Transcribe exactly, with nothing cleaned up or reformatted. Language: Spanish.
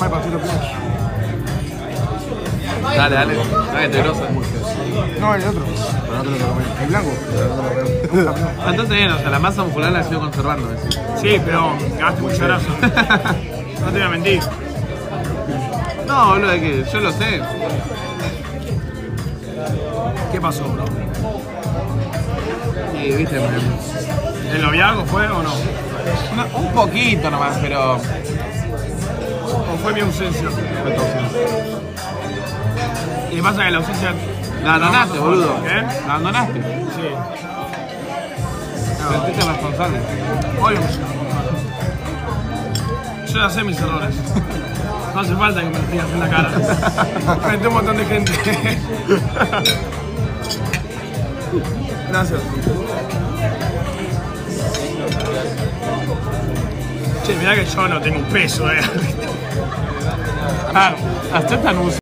My potato blanch. Dale, dale. Dale, te grosa. No, el otro. Pero no te lo quiero comer. El blanco. Pero no te lo quiero comer. Entonces bien, o sea, la masa muscular la has ido conservando. ¿Ves? Sí, pero ganaste mucha grasa. No te voy a mentir. No, boludo, es que yo lo sé. ¿Qué pasó, bro? Y viste, me... ¿El noviazgo fue o no? no, un poquito nomás, pero... ¿O fue mi ausencia? Y pasa que la ausencia... La abandonaste, boludo. ¿Qué? La abandonaste. Sí. Sentiste responsable. Obvio. Yo ya sé mis errores. No hace falta que me lo digas en la cara. Frente a un montón de gente. Gracias. Che, mirá que yo no tengo un peso, eh. Claro, aceptan un